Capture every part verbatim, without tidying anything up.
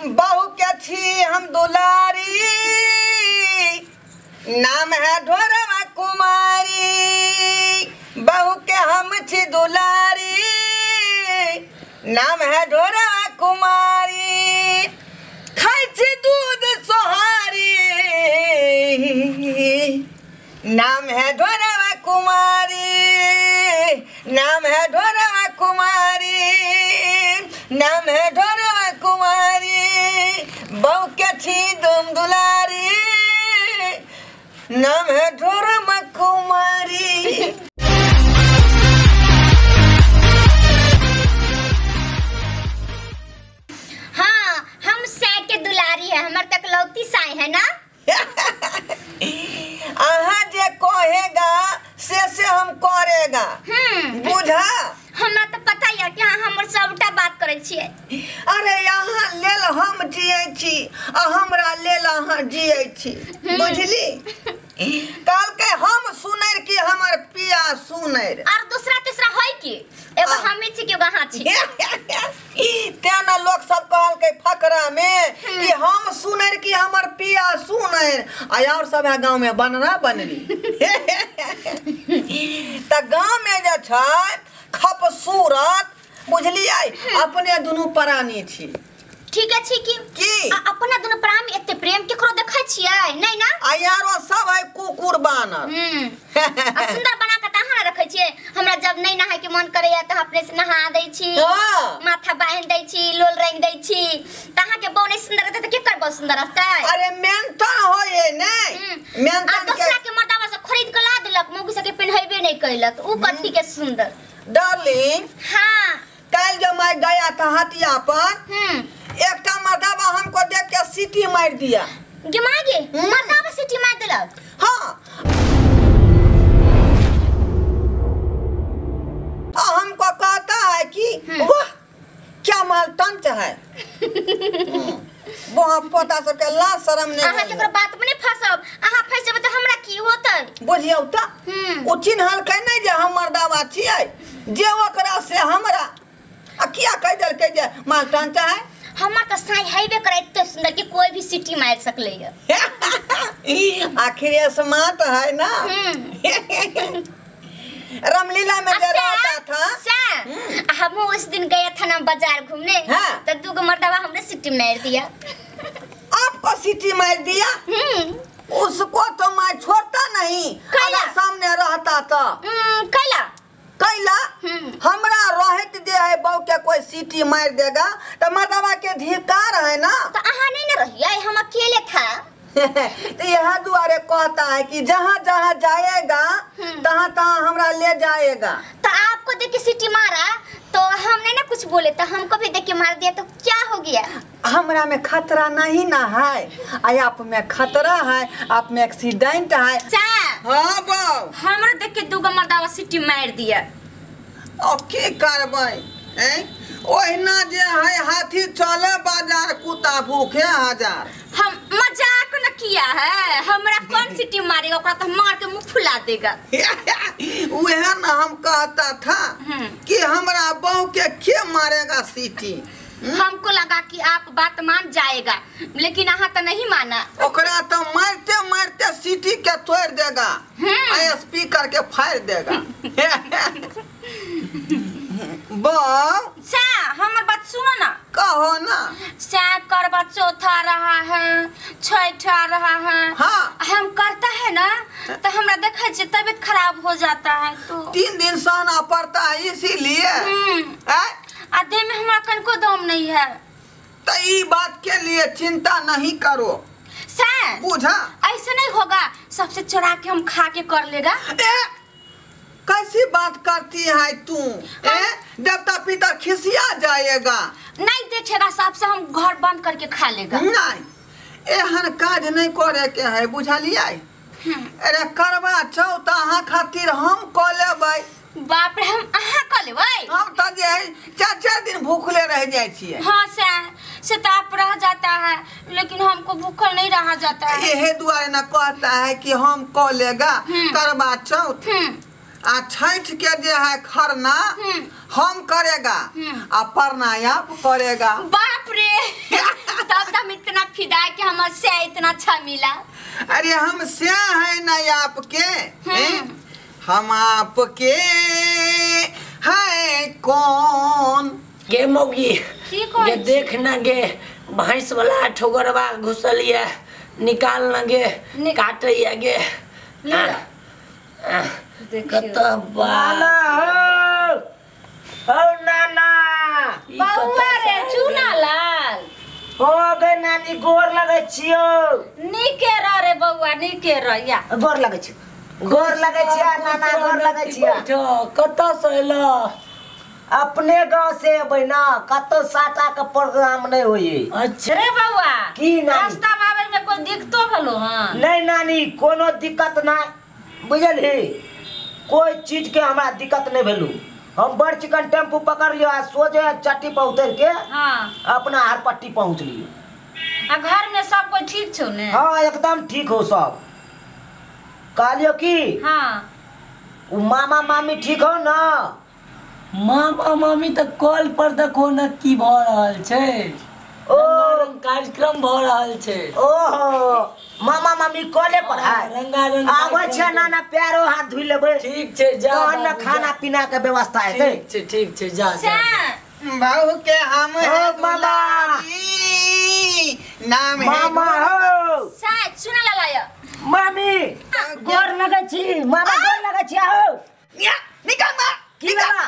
बहू के छी हम दुलारी, नाम है ढोरवा कुमारी। बहू के हम छी दुलारी, नाम है ढोरवा कुमारी। खाई छी दूध सोहारी, नाम है ढोरवा कुमारी। नाम है ढोरवा कुमारी, नाम है ढोरवा कुमारी। बहू के छी तुम दुलारी, नाम है ढोरवा कुमारी। हाँ, हम साय के दुलारी है, हमार तक लौती साय है ना। अहाँ जे कहेगा से से हम करेगा, बुझा। हमरा तो पता है कि हाँ हमर सबटा बात करे छिए। अरे यहाँ लेल हम जिये छी आ हमरा लेल अहाँ जिये छी, बुझली। काल के हम सुनर की हमर पिया सुनर और दूसरा तीसरा है की एगो हमी छी के गहा छी। तेना लोग सब कहल के फकरा में कि हम सुनर की हमर पिया सुनर आ और सब है गांव में बनरा बनली। त गांव में जे छै खूबसूरत, बुझलिए, अपने दुनू प्राणी छी। ठीक है छी की की अपना दोनों प्राणी एते प्रेम केकरो देखै छियै नहीं ना। आ यारो सब है कुकुर बानर। हम्म आ सुंदर बना के तहां रखै छियै। हमरा जब नहीं नहाय के मन करैया त अपने से नहा दै छी, माथा बांध दै छी, लोल रंग दै छी। तहां के बौने सुंदर रहतै त के करबो सुंदर रहतै। अरे मेंटन होए नहीं, मेंटन के दूसरा के मर्दावा से खरीद के ला देलक, मौगी से के पिन्हैबे नहीं कैलक, उ कथि के सुंदर। डार्लिंग, हां कल जब मैं गया था हटिया पर, हम्म एक मर्दावा हमको देख के सीटी मार दिया। गिमागे मर्दावा सीटी मार देलक। हाँ, हमको कहता है कि वाह क्या माल टंच है। वहाँ पोता सब के ला शरम नहीं। अहाँ केकरो बात में नहीं फसब, अहाँ फंस जेबै त हमरा की होतै। बुझियौ त ओ चिन्हल के नहीं जे हम मर्दावा छियै, जे ओकरा से हमरा आ किया कह देल के जे माल टंच है। हमर त साई हाईवे करे इतने सुंदर कि कोई भी सिटी मार सकले है। आखिर स्मार्ट है ना। रामलीला में जो रहता था, हम उस दिन गए थे ना बाजार घूमने, तो दो मर्दावा हमने सिटी मार दिया। आपको सिटी मार दिया? उसको तो मैं छोड़ता नहीं, अगर सामने रहता तो। कैला कैला हमरा रहत जे है बहू के कोई सीटी मार देगा तो मर्दावा के धिकार है ना। तो अहाँ नहीं ना रहिए, हम अकेले था। तो यह दुआरे कहता है कि जहाँ जहाँ जाएगा तहाँ तहाँ हमरा ले जाएगा। तो आपको देख के सीटी मारा तो हमने ना कुछ बोले, तो हमको भी देख के मार दिया तो क्या हो गया। हमरा में खतरा नहीं ना है, आप में खतरा है, आप में एक्सीडेंट है। हाँ बाबू, हमरा देख के दूगो मर्दावा सीटी मार दिया। अब की करबै, ओहिना जे है हाथी चले बाजार कुत्ता भूखे हजार। हम मजाक न किया है, हमरा कौन सीटी मारेगा, ओकरा तो मार के मुंह फुला देगा। वह ना हम कहता था कि हमरा बहू के के मारेगा सीटी। हमको लगा कि आप बात मान जाएगा, लेकिन अहाँ तो नहीं माना। ओकरा तो मारते मारते सीटी के तोड़ देगा, स्पीकर के फाड़ देगा। बहू सा हमर बात सुनो ना। कहो ना। सा करवा चौथ आ रहा है, छठ आ रहा है। हाँ। हम करता है ना तो हमरा देखा जे तबीयत खराब हो जाता है, तो तीन दिन सहना पड़ता है, इसीलिए आधे में हमारा कन को दम नहीं है। तो ये बात के लिए चिंता नहीं करो, बुझा। ऐसे नहीं होगा, सबसे चुरा के हम खा के कर लेगा। कैसी बात करती है तू? देवता पितर खिसिया जाएगा। नहीं देखेगा, सबसे हम घर बंद करके खा लेगा। नहीं, एहन काज नहीं करे के है, बुझलिए। अरे करवा चौथ अहाँ खातिर हम क लेबै। बाप रे, हम अहाँ क लेबै? हम तो जे है चार चार दिन भूखले रह जाए छिए। हाँ सर, से तो आप रह जाता है, लेकिन हमको भूखल नहीं रहा जाता है। यही दुआरे न कहता है कि हम क लेगा करवा चौथ। आ छठ के जे है खरना हम करेगा, आ परना आप करेगा। बाप रे, तब हमार से इतना अच्छा मिला। अरे हम क्या है ना आपके हम आपके है कौन गे मौगी ये देखना गे भैंस वाला ठोगरवा घुसलिए निकाल न गे काट गे कत नाना हो हो नाना बउआ रे चूना लाल हो गए नानी गोर लगे छियो निके रह रे बउआ निके रह या गोर लगे छियो गोर लगे छिया नाना गोर लगे छिया कत से एला अपने गांव से बना कतो साटा का प्रोग्राम नहीं होई। अच्छा रे बउआ की नानी रास्ता आवे में कोई दिक्कतो भलो हां नहीं नानी कोनो दिक्कत ना बुझली कोई चीज के हमरा दिक्कत नहीं भेलू हम बड़ चिकन टेम्पू पकड़ लियो आ सोजे चट्टी पर उतर के हां अपना हर पट्टी पहुंच लियो आ घर में सब कोई ठीक छौ ने हां एकदम ठीक हो सब कहलियो की हां उ मामा मामी ठीक हो ना मामा मामी तो कॉल पर देखो न की भ रहल छै ओ रंगारंग कार्यक्रम भ रहल छै ओहो मामा मामी कॉले पर है रंगारंग आबै छै नाना प्यारो हाथ धुइ लेबै ठीक छै जा तहन खाना पीना के व्यवस्था हेतै ठीक छै ठीक छै जा जा बहू के हम ओ मामा नाम है मामा हो साथ सुन ला लाया मामी गोर लगे छी मामा गोर लगे छी हो या निकल मार की बा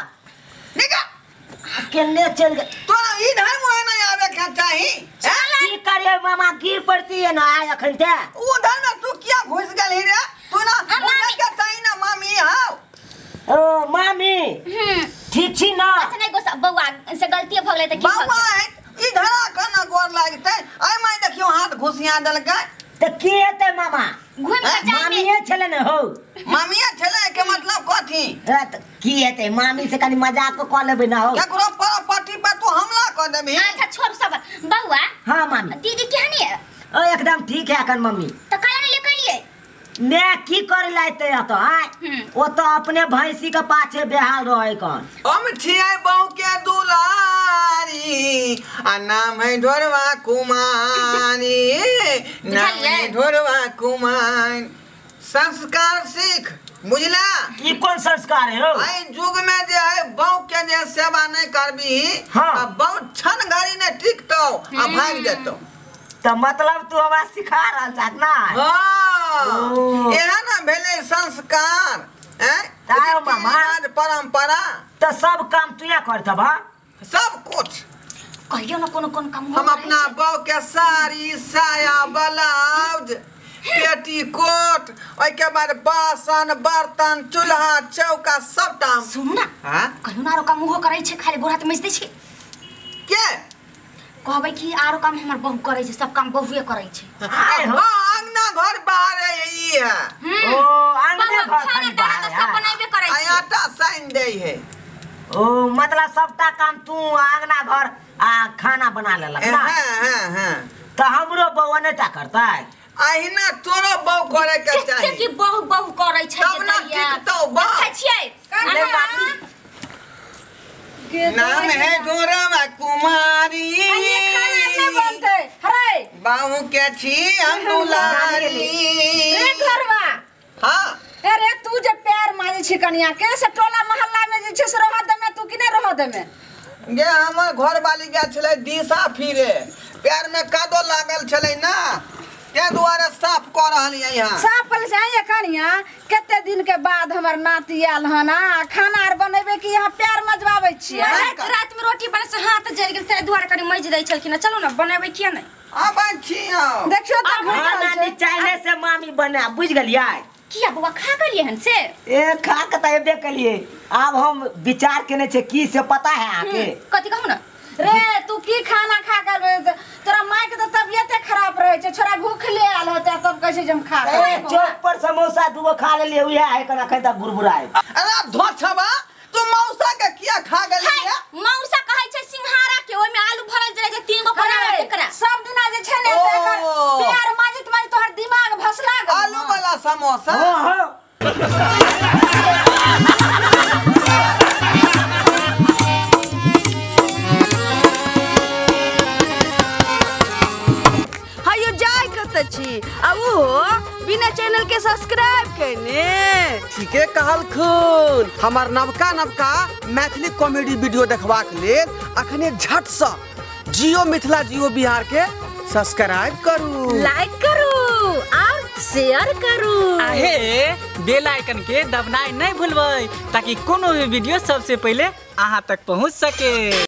निकल केने चल गए तो इधर मुहे नहीं आवे के चाही की करे मामा गिर पड़ती है ना आय अखन ते उधर में तू क्या घुस गई रे तू ना मुहे के चाही ना मामी हां ओ मामी ठीक छी ना अच्छा नहीं गोसा बउआ से गलती भ गेलै त की बाबा इधर कना गोर लागते आई माई देखियो हाथ घुसिया देल के त की हेतै मामा घुम के जाए मामीए छले ने हो मामिया छले के मतलब कथी त की हेतै मामी से कनी मजाक क लेबै ना हो केकरो प्रॉपर्टी पर तू हमला कर देबी अच्छा छोड़ सब बउआ हां मामी दीदी केहनी है ओ एकदम ठीक है अखन मम्मी त काहे नहीं लेके लिए मैं की कर लाइते तो आय ओ तो अपने भैंसी के पाछे बेहाल रहे कौन हम छियै बहू के दुलारी आ नाम है ढोरवा कुमारी नाम है ढोरवा कुमार संस्कार सीख बुझला ई कोन संस्कार है हो आई युग में जे है बहू के जे सेवा नहीं करबी हाँ। आ बहू छन घड़ी ने टिकतो आ भाग जेतो तो मतलब तू हमरा सिखा रहल छ ना हां एहा ना भेले संस्कार हैं तायो मामा परंपरा तो सब काम तू या करत बा सब कुछ कहियो ना कोनो कोन काम हम अपना बहू के साड़ी साया ब्लाउज पेटीकोट ओइ के बाद बासन बर्तन चूल्हा चौका सब काम सुन ना हां कहियो ना आरो काम हो करे छै खाली गोड़ हाथ मज दे छै के कहबै कि आरो काम हमर बहू करे छै सब काम बहुए करे छै हां अंगना घर बाहर ई है ओ अंगने घर खाली बाहर सब बनाइबे करे छै आटा साइन दे है ओ मतलब सबटा काम तू अंगना घर आ खाना बना लेलक ना हां हां हां तो हमरो बउआ ने ता करतै अहिना तोरो बहू करे के चाही कि बहु बहु करे छै तब ना टिकतो बा देखै छियै नाम है ढोरवा कुमारी ये खाना नहीं बनते हरे बाहू के छी हम दुलारी रे घरवा हां अरे तू जे पैर मारे छी कनिया के से टोला मोहल्ला में जे छै से रह दे में तू कि नहीं रह दे में गे हमर घर वाली गे छले दिशा फिरे पैर में कादो लागल छले ना ते दुआरे साफ क रहलिए यहां साफ पल जाइए कनिया केते दिन के बाद हमर नाती आल हन आ खाना आर बनेबे कि यहाँ पैर मजबाबै छी रात रात में रोटी बने से हाथ जल गेल ते दुआरे कनी मज दै छलखिन चलो ना बनेबै किया नहीं आबै छी हम देखियो त खाना निचाइने से मामी बना बुझ गेलियै किया बुआ खा गेलिए हन से ए खा के त एबे केलिए अब हम विचार केने छे की से पता है आके कथि कहू ना रे तू की खाना खा कर तोरा माय के तो तबियते खराब रहे छै छोरा भूखले आल होता तब कैसे जम खा ए चौक पर समोसा दूगो खा लेलिए उहे है कना खै त गुरगुराए अरे धोछबा तू मौसा के किया खा गेलिए मौसा कहै छै सिंहारा के ओइ में आलू भरल रहे छै तीन गो बना केकरा सब दिना जे छै ने एकर पैर माजित माजित तोहर दिमाग भसला गेल आलू वाला समोसा हां हां हयो जाय देखत छी आ वो बिना चैनल के सब्सक्राइब करने। ठीके कहल खून। हमार नवका नवका मैथिली कॉमेडी वीडियो देखबाक लेल अखने झट से जियो मिथिला जियो बिहार के सब्सक्राइब करू, लाइक करू और शेयर करू। आहे बेल आइकन के दबनाई नहीं भूलबै ताकि कोनो भी वीडियो सबसे पहले अहाँ तक पहुँच सके।